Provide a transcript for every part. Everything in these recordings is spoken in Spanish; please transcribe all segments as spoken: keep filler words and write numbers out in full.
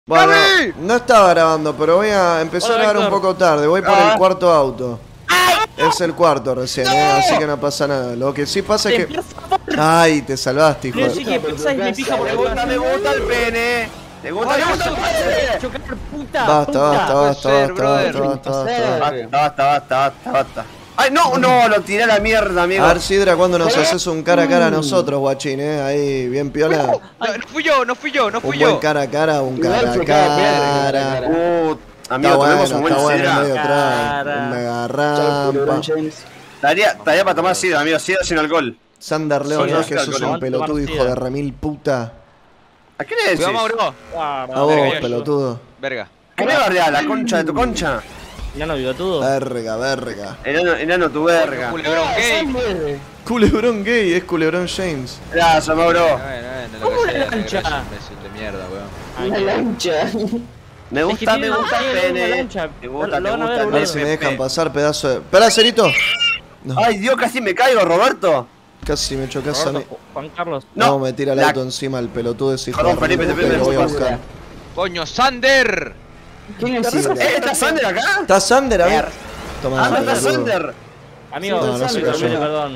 Bueno, no estaba grabando, pero voy a empezar a grabar un poco tarde. Voy por el cuarto auto. Es el cuarto recién, eh, así que no pasa nada. Lo que sí pasa es que... Ay, te salvaste, hijo de... Me gusta, me gusta el pene. ¿Te gusta, me gusta el pene? Basta, basta, basta, basta, basta, basta, basta, basta, basta, basta, basta. Ay, no, no, lo tiré a la mierda, amigo. A ver, Sidra, cuando nos haces un cara a cara a nosotros, guachín, eh, ahí, bien piola. No, no fui yo, no fui yo, no fui un yo. Un buen cara a cara, un cara a cara. Uh, amigo, está bueno, tenemos un buen está bueno, sidra. medio trago, un mega rampa. Estaría, estaría para tomar sidra, amigo, sidra sin alcohol. Sander León, Sí, no, que no, sos no, un pelotudo, hijo de remil puta. ¿A qué le decís? Cuidado, Mauro. A vos, pelotudo. Verga. ¿Qué me bardeás, la concha de tu concha? Enano bigotudo. Verga, verga. Enano, enano tu verga. Culebrón gay. Culebrón gay, es Culebrón James. Gracias, Mauro. ¿Cómo la lancha? De mierda, weón. La lancha. Me gusta, me gusta el pene. Me gusta, me gusta A ver si me dejan pasar, pedazo de... ¡Espera, Cerito! No. Ay, Dios, casi me caigo, Roberto. Casi me chocas a mí. Juan Carlos. No, No, me tira el la- auto encima el pelotudo ese hijo Perdón, de Felipe, remil te puta, pido lo voy a disculpas. buscar. Coño, Sander. ¿Quién es Sidra? ¿Eh, está Sander acá? ¿Está Sander, a ver? Toma, Ah, no está pelotudo. Sander. Amigo, No, no se cayó. perdón.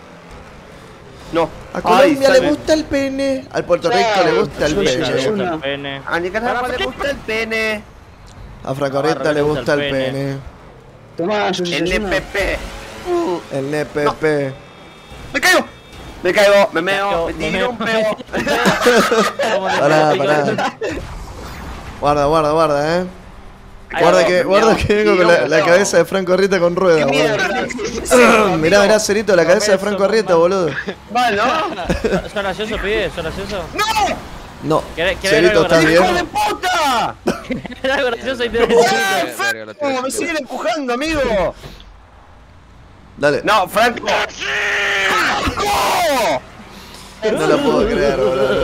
No. A Colombia Ay, le gusta el pene, al Puerto Rico le gusta el Yo- yo- pene, yo- El pene. A Nicaragua le gusta el pene. a Fracorreta le gusta el pene, Tomá, yo El N P P. el N P P. ¡Me caigo! Me caigo, me meo, Me me tiro meo. un peo. Pará, pará. Guarda, guarda, guarda, eh. Guarda que, guarda que vengo con la, la cabeza de Franco Arrieta con rueda, ¡Qué mierda! boludo. Mirá, mirá, Cerito, la cabeza de Franco Arrieta, boludo. Mal, ¿no? ¿Sos gracioso, pibe? ¿Sos gracioso? ¡No! No, ¿Querés- querés ver Cerito, algo ¿estás ¡Hijo de bien? puta! Era gracioso y te ¡Ah, Verga, Franco! la tiré. ¡Me siguen empujando, amigo! Dale. No, Franco. ¡Franco! No lo puedo creer,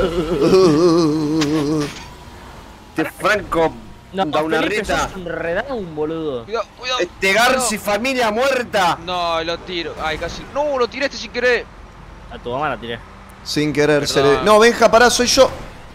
boludo. Este Franco No, da una Felipe, reta. sos un redown, boludo. Cuidado, cuidado. Este Garci, familia muerta. No, lo tiro. Ay, casi. No, lo tiraste sin querer. A tu mamá la tiré. Sin querer, Perdón. Cerito. No, Benja, pará, soy yo.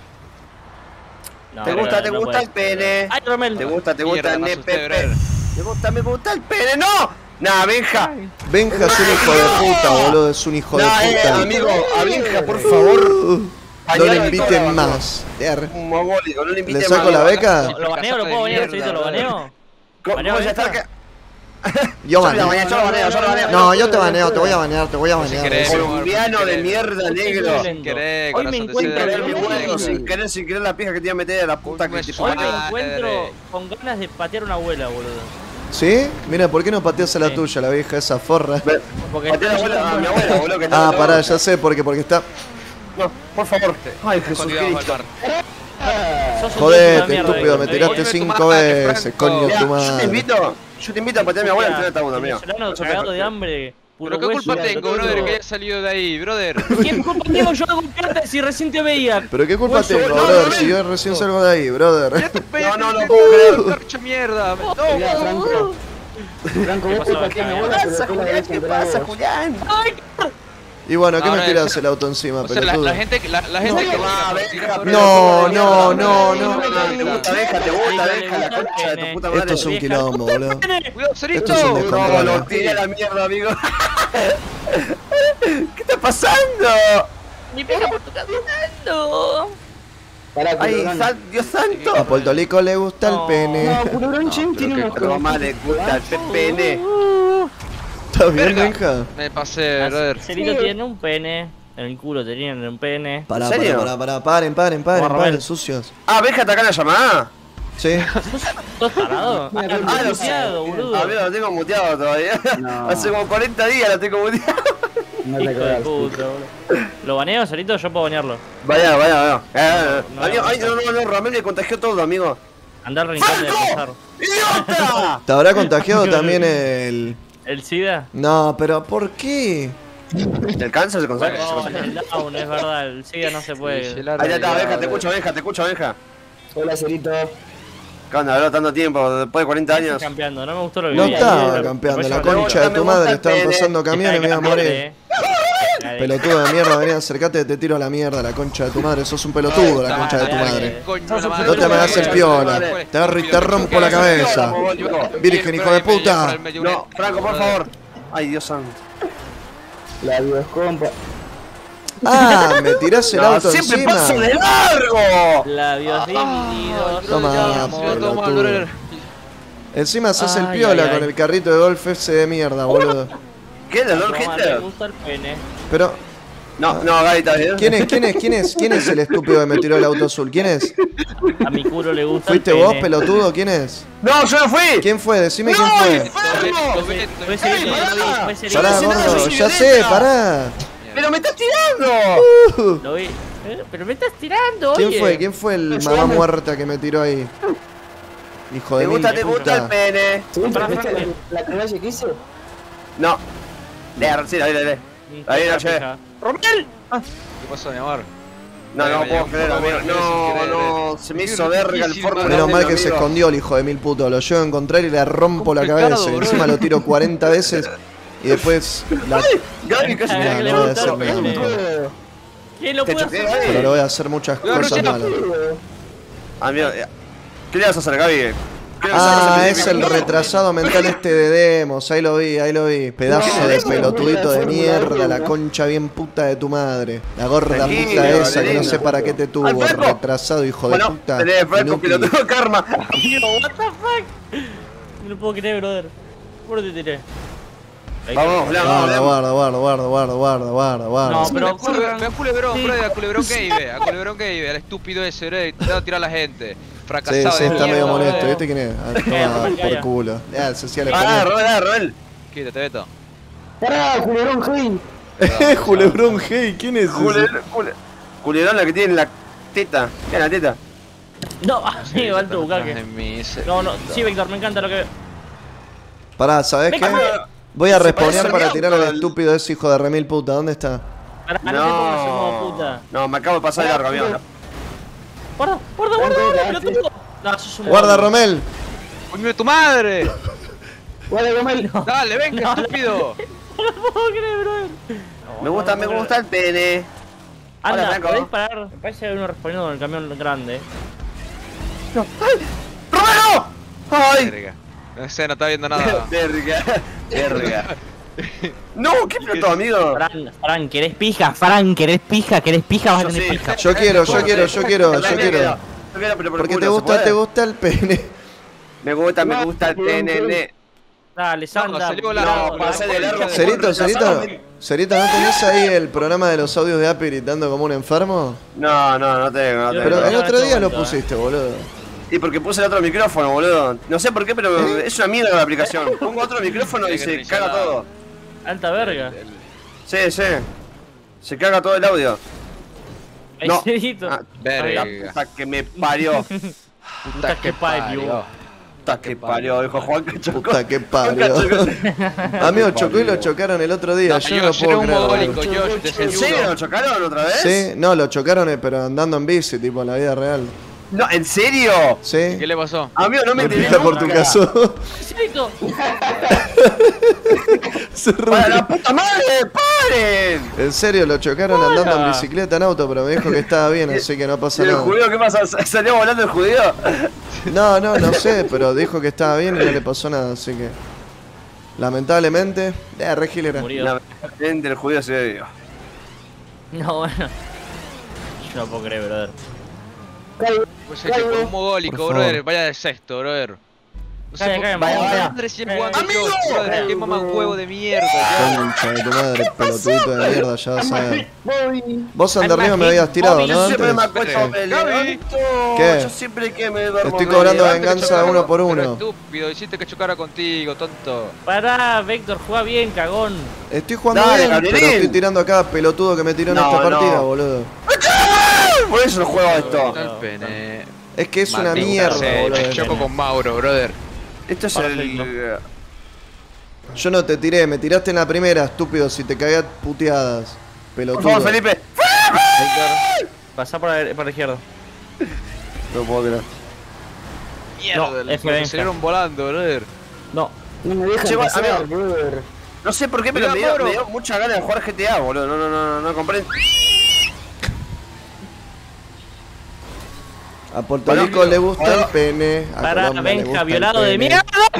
No, ¿Te pero gusta, te no gusta puede el pene? Ay, Romel. ¿Te gusta, te gusta el Mierda, me N P asusté, P? brother. ¿Te gusta, me gusta el pene? ¡No! Nah, Benja. Benja es un hijo de puta, boludo, es un hijo de Nah, eh, puta. amigo, a Benja, por favor. Uh, no Pañal le de inviten toda, más. Der. Un mogólico, no le invite ¿Le saco más. la beca? ¿Lo lo baneo? ¿Lo puedo banear, Mierda, Cerito? ¿Lo brother. baneo? ¿Cómo ¿Baneo cómo ya Benja? está acá? Yo Yo lo baneo. baneo, yo lo baneo, yo lo baneo. No, yo te baneo, te voy a banear, te voy a Sin banear. querer, Eso. Colombiano de mierda, negro. Sin querer, Hoy me corazón de encuentro Sin querer cedro. mi bien, huevo, sí. sin querer, sin querer la pija que te iba a meter a la puta que te Hoy Hoy me Madre. encuentro con ganas de patear una abuela, boludo. ¿Sí? Mira, ¿por qué no pateas a la Sí. tuya, la vieja esa forra? Porque Patea a la abuela, a mi abuela, boludo, que está- Ah, pará, ya sé, porque porque está... No, por favor. Ay, Escondido bajo el Jesucristo. mar. sos un Jodete, tonto de mierda, estúpido, me Diego. tiraste Hoy me cinco tomaste, veces, Franco. coño Mirá, tu yo te madre. invito, yo te invito a patear a mi abuela en treinta segundos, amigo. Venezolano Eso cagado te- de hambre. Puro Pero qué culpa hueso, tengo, boludo. brother, que haya salido de ahí, brother. ¿Qué culpa tengo yo de golpearte si recién te veía? Pero qué culpa Hueso, tengo, no, brother, no, si yo recién salgo de ahí, Ya brother. te pegué, No, no, no te puedo pegué, creer. carcha mierda. No, Mirá, Franco. Franco, vos pasó, te pateás a mi Benja? abuela, ¿Qué pero pasa, después la Julián? debes ¿Qué comprar pasa, vos. Julián? Y bueno, ¿qué Ahora, me tirás o sea, el auto encima, O sea, la, pelotudo? la gente, que- la, la gente que No, tira, venga, tira por No, el- no, no, no. ¿Te gusta, deja, te gusta, deja la concha de tu puta madre? Esto es un quilombo, boludo. Cuidado, Cerito. Esto es un No, descontrol. lo tiré a la mierda, amigo. ¿Qué está pasando? Mi pija por tu caminando. Pará, Ay, Culebrón. sal- Dios santo. A Puerto Rico le gusta el No. pene. No, Culebrón James tiene qué unos Pero más le gusta el pene. ¿Estás bien, Verga. Benja? Me pasé, brother. Cerito tiene un pene. En el culo tenían un pene. Pará, ¿En serio? pará, pará, pará, paren, paren, paren, Vamos a paren, ver. sucios. Ah, ¿ves que atacar la llamada? Sí. ¿Sos parado? Ah, Ah, lo muteado, boludo. Amigo, lo tengo muteado todavía. No. Hace como cuarenta días lo tengo muteado. No te Hijo de acordás. puta, boludo. ¿Lo baneo, Cerito? Yo puedo banearlo. Vaya, vaya, vaya. Eh, No, amigo, no, ay, no, no, no, Ramel le contagió todo, amigo. Andá al rincón de ¡Franco! pasar. ¡Idiota! ¿Te habrá contagiado también el...? ¿El SIDA? No, pero ¿por qué? ¿El cáncer se contagia? No, el down, es verdad. El SIDA no se puede. Ahí está, Benja, te escucho, Benja, te escucho, Benja. Hola, Cerito. ¿Qué onda? Habló tanto tiempo, después de cuarenta años. Campeando, no me gustó lo que No vi. estaba Ayer, campeando, me la parece concha de tu me madre, gusta el estaban pene. pasando camiones y me iba a morir. Eh. de... Pelotudo de mierda, vení, acercate, te tiro a la mierda, la concha de tu madre. Sos un pelotudo, la concha de tu madre. No te me hagas el piola. Te agarro y te rompo la cabeza. Virgen, hijo de puta. No, Franco, por favor. Ay, Dios santo. La Dios compa. Ah, me tirás el No, auto siempre encima. paso de largo. Labios divididos. Toma, pelotudo. Encima sos el Ay, piola ay, ay. con el carrito de golf ese de mierda, boludo. ¿Qué? ¿De Lord Toma, Hitler? me gusta el pene. Pero, No, no, Gaby, ¿estás bien? ¿quién es? ¿Quién es? ¿Quién es? ¿Quién es el estúpido que me tiró el auto azul? ¿Quién es? A mi culo le gusta ¿Fuiste el vos, pene. pelotudo? ¿Quién es? No, yo no fui. ¿Quién fue? Decime No, quién fue. enfermo. Fue Serito, Ey, lo vi, pará. fue Serito. Pará, no sé nada, gordo, soy ya sé, violenta. pará. Pero me estás tirando. Uh, Lo vi. Eh, Pero me estás tirando, ¿Quién oye. fue? ¿Quién fue el mamá muerta que me tiró ahí? Hijo de ¿Te mil gusta, te gusta el puta. pene? ¿Según Pará, viste pará. la calle que hice? No. Leer, sí, la vi, la vi. Ahí no llegué. ¡Romel! ¿Qué pasó, mi amor? No, no Vaya, puedo un creer, poco amigo. más difícil No, creer, no, eh. se me Es hizo verga el difícil, Fórmula Menos uno, mal que se amigo. escondió el hijo de mil puto. Lo llevo a encontrar y le rompo la Complicado, cabeza. Y boludo. encima lo tiro cuarenta veces. Y después la... Gaby, casi No, me no voy a hacer nada, no. ¿Quién lo Te puede choqué, hacer? Pero le Gaby. voy a hacer muchas Cuidado, cosas Luciano. malas. Amigo, eh, ¿qué le vas a hacer, Gaby? ¿Qué le vas a Ah, hacer? es el retrasado mental este de Demos. Ahí lo vi, ahí lo vi. Pedazo No, de Demos, pelotudito de Fórmula mierda. La uno. concha bien puta de tu madre. La gorda Tranquilo, puta esa que no Valerina. sé para qué te tuvo. Al Franco. Retrasado, hijo de Bueno, puta. tenés Franco que lo Inútil. tengo karma. Tío, what the fuck. No lo puedo creer, brother. ¿Por qué te tiré? Ahí Vamos, está. vamos, Guarda, vamos. guarda, guarda, guarda, guarda, guarda, guarda, guarda. No, pero Ve a Culebrón, ve a Culebrón, Sí. brother, a Culebrón que ibe, a Culebrón que ibe, al estúpido ese, bro, intentando tirar a la gente. Sí, Fracasado sí, de está mierda, medio molesto. bro. ¿Viste quién es? Ah, Eh, toma Romel, por ya. culo. Ya, se hacía le Ah, ponía. Robel, ah, Robel. Quítate, Beto. Pará, culerón, hey. Eh, Culebrón, hey, ¿quién es ese? Culerón, cule- Culerón la que tiene la teta. ¿Qué es la teta? No, amigo, alto bucaque. Ay, mi se- No, no, sí, Víctor, me encanta lo que veo. Pará, ¿sabés qué? Venga, Voy a Se responder parece para al tirar al auto, el- estúpido ese hijo de remil puta. ¿Dónde está? Pará, no te pongas como puta. No, me acabo de pasar de largo, amigo. Guarda, guarda, guarda, guarda, pelotudo. No, sos un Guarda, boludo. Romel. ¡Coño de tu madre! Guarda, Romel. Dale, venga, estúpido. No lo puedo creer, brother. Me gusta, me gusta el pene. Hola, Anda, Franco. podés parar. Me parece que hay uno respondiendo con el camión grande. ¡Romero! ¡Ay! Verga. No sé, no está viendo nada. Verga, verga. No, ¿qué pelotón, amigo? Fran, Fran, ¿querés pija? Fran, ¿querés pija? ¿Querés pija? Vas a Yo tener sí. pija. Yo quiero, yo quiero, yo quiero, yo quiero. Yo quiero, pero por el Porque culo, te ¿se gusta, puede? te gusta el pene. Me gusta, me gusta el pene, ne. Dale, Santa. salió la- No, pasé de largo. Cerito, Cerito, Cerito, ¿no tenés ahí el programa de los audios de Api gritando como un enfermo? No, no, no tengo, no Yo Pero tengo. el no, otro no, día no, lo no, pusiste, boludo. Y porque puse el otro micrófono, boludo. No sé por qué, pero es una mierda la aplicación. Pongo otro micrófono y se caga todo. Alta verga. Sí, sí. Se caga todo el audio. Ahí, No. Cerito. Ah, Verga. la puta que me parió. Puta que parió. Puta que parió, dijo Juan que chocó. Puta que parió. Amigo, chocó y lo chocaron el otro día. No, Yo no yo lo seré puedo un creer. mogólico, boludo. yo, te ¿En serio? seguro. ¿Lo chocaron otra vez? Sí, no, lo chocaron, eh, pero andando en bici, tipo en la vida real. No, ¿en serio? ¿Sí? ¿Qué le pasó? Amigo, no me Me enteré pilla por tu nunca. caso. Cerito. Se ¡Para rompe. la puta madre! ¡Paren! En serio, lo chocaron andando en bicicleta en auto, pero me dijo que estaba bien, así que no ¿Y pasa el nada. judío qué pasa? ¿Salió volando el judío? No, no, no sé, pero dijo que estaba bien y no le pasó nada, así que. Lamentablemente. Eh, re gil era. Murió. Lamentablemente el judío se dio. No, bueno. Yo no puedo creer, brother. Pues es que por un mogólico, Por brother, favor. vaya de sexto, brother. No sé Calla, por calla, qué vaya, vaya. madre sigue Calla. jugando yo, brother, qué mamá huevo de mierda. Concha de tu madre, pelotudito de mierda, ya vas a ver. Voy. Vos ande arriba me habías tirado, Mami, ¿no? yo siempre me Antes. acuesto Gaby. me levanto. ¿Qué? Yo siempre que me duermo Estoy me cobrando levanto, venganza chocaron. uno por Pero uno. estúpido, hiciste que chocara contigo, tonto. Pará, Vector, juega bien, cagón. Estoy jugando Dale, bien, Gabrielín. pero estoy tirando a cada pelotudo que me tiró en No, esta partida, no. boludo. Por eso no juego esto. El pene. Es que es una Maldita mierda, sea, boludo. Me choco con Mauro, brother. Esto es Perfecto. el. Yo no te tiré, me tiraste en la primera, estúpido, si te cagué a puteadas. Por Pelotudo. favor, Felipe. Vector, pasá por la, por la izquierda. No puedo creer. Mierda, No, los F que Benja. salieron volando, brother. No. No me dejan Che, va- pasar, amigo. brother. No sé por qué, pero me Cuidado, dio, Mauro. me dio mucha ganas de jugar G T A, boludo. No, no, no, no, no comprendo. A Puerto Rico le gusta el pene. A Pará, Colombia le gusta Benja, el violado de pene. mierda.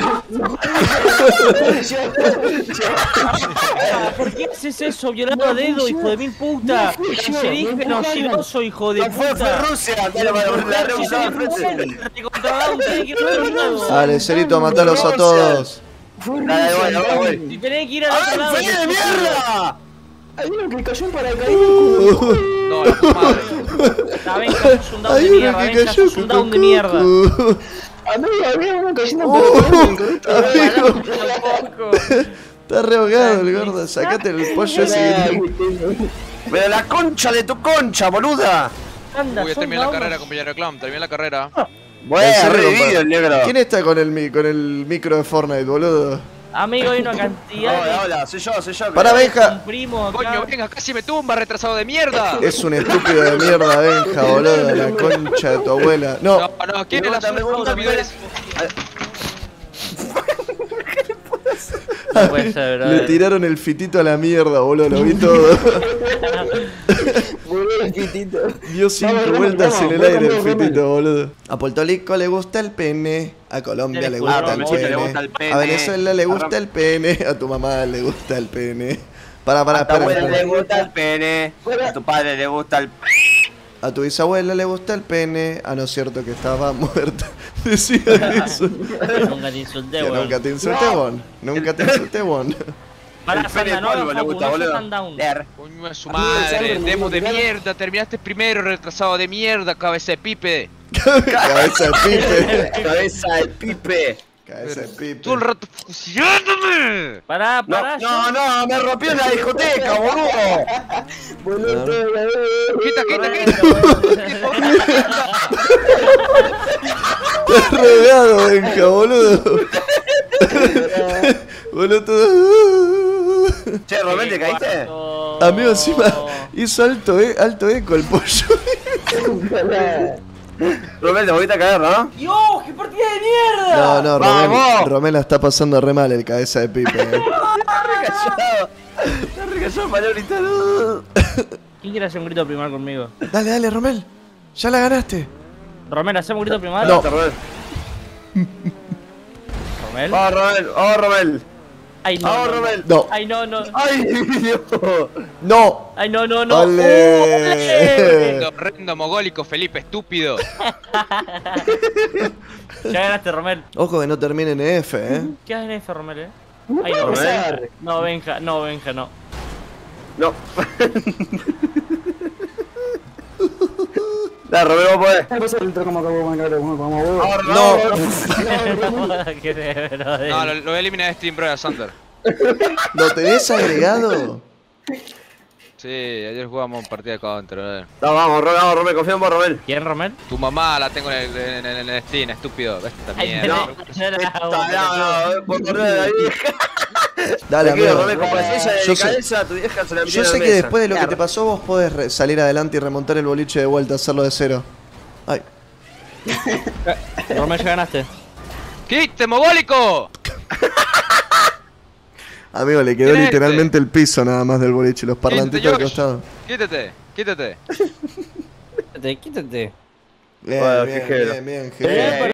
¿Por qué haces eso, violado a dedo, hijo de mil puta? Cancerígeno, siloso, hijo de No fue, fue puta. Rusia. Dale, la, la rehusaba enfrente. Te controlaba un tiene que ir al otro lado. Dale, Cerito, matalos a todos. Dale, bueno, bueno, bueno. Si tenés que ir al otro lado. ¡Ay, de mierda! Hay uno que cayó en paracaídas. No, la puta madre. La Benja es un down de Hay uno mierda, que Benja cayó es un down de mierda. Amigo, había uno cayendo en Oh, paracaídas. amigo, está rehogado el gordo. Sacate el pollo ese que tiene. Pero la concha de tu concha, boluda. Anda, Uy, ya son terminé la down. carrera, compañero Clown. Terminé la carrera. ¿En Bueno, serio, revivido compa? el negro. ¿Quién está con el, mi- con el micro de Fortnite, boludo? Amigo, hay una cantidad Hola, de hola, soy yo, soy yo. Pará, Benja. primo acá. Coño, venga, casi me tumba, retrasado de mierda. Es un estúpido de mierda, Benja, boludo. La concha de tu abuela. No, No, no, ¿quién Me es la gusta, me suerte gusta, de olvidar me eso? No puede ser, le bro. tiraron el fitito a la mierda, boludo. Lo vi todo. Boludo, el pitito. Dio cinco Vamos, vueltas vamos, en el vamos, aire el vamos, vamos. fitito, boludo. A Puerto Rico le gusta el pene. A Colombia le gusta A el México le gusta pene. el pene. A Venezuela le A gusta Rom- el pene. A tu mamá le gusta el pene. Pará, pará, A tu espera. abuela le espera. gusta el pene. A tu padre le gusta el. A tu bisabuela le gusta el pene. Ah, no es cierto que estaba muerta. Decía eso. Nunca te insulté, Que weón. nunca te insulté, Bon. Nunca te insulté, Bon. Pará, El pene Sandra, no, polvo le no, gusta, no boludo. seas tan down. Leer. Coño, es su Amigo, madre. Sandro, Demo de me gusta. mierda. Terminaste primero, retrasado de mierda, cabeza de pipe. Cabeza de pipe. Cabeza de pipe. Cabeza de pipe. Todo el rato fusilándome. Pará, No, pará. no, no, me rompió en la discoteca, boludo. Boludo, todo la vez. Quita, quita, quita. Estás rodeado, Benja, boludo. Boludo. Che, Romel, ¿te caíste? Cuarto. Amigo, encima hizo alto, eh, alto eco el pollo. Romel, te volviste a caer, ¿no? ¡Dios, qué partida de mierda! No, no, Romel, ¡Vamos! Romel la está pasando re mal el cabeza de pipe. eh. Está recallado. Está recallado, palabrita. No. ¿Quién quiere hacer un grito primar conmigo? Dale, dale, Romel. Ya la ganaste. Romel, ¿hacemos un grito primar? No. Romel. Romel. Vamos, Romel. Vamos, Romel. Ay, no. Vamos, no, no. Romel. No, Ay, no, no. Ay, Dios. no. Ay, no, no, no. Ole. ¡Uh, Horrendo, mogólico, Felipe, estúpido. Ya ganaste, Romel. Ojo que no termine en F, eh. ¿Qué haces en F, Romel, eh? No Ay, puede no, pasar. no, Benja, no, Benja, no. No. Dale, Romel, vos podés. ¿Qué pasa el otro como acabó con cara? Como como huevo. Vamos, No. Romel. Qué de brother. No, lo, lo elimina de Steam, bro, a Sander. ¿Lo tenés agregado? Sí, ayer jugamos un partido de counter, brother. No, vamos, Romel, vamos, Romel, confía en vos, Romel. ¿Quién, Romel? Tu mamá la tengo en el, en, el- en el Steam, estúpido. Esta Ay, mierda. no. No, no, por correr de la vieja. Dale, Te quiero, amigo. Romel, como esencia de Yo sé- decadencia, tu vieja se la metió Yo en la sé que mesa. después de lo que te Claro. pasó, vos podés re- salir adelante y remontar el boliche de vuelta, hacerlo de cero. Ay, Romel, ya ganaste. ¡Quite, mogólico! amigo, le quedó ¿Quién es literalmente el piso nada más del boliche, los parlantitos al Josh. costado. Quítate, quítate. Quítate, quítate. Bien, Bueno, bien, qué gelo. bien, bien, Eh, gelo.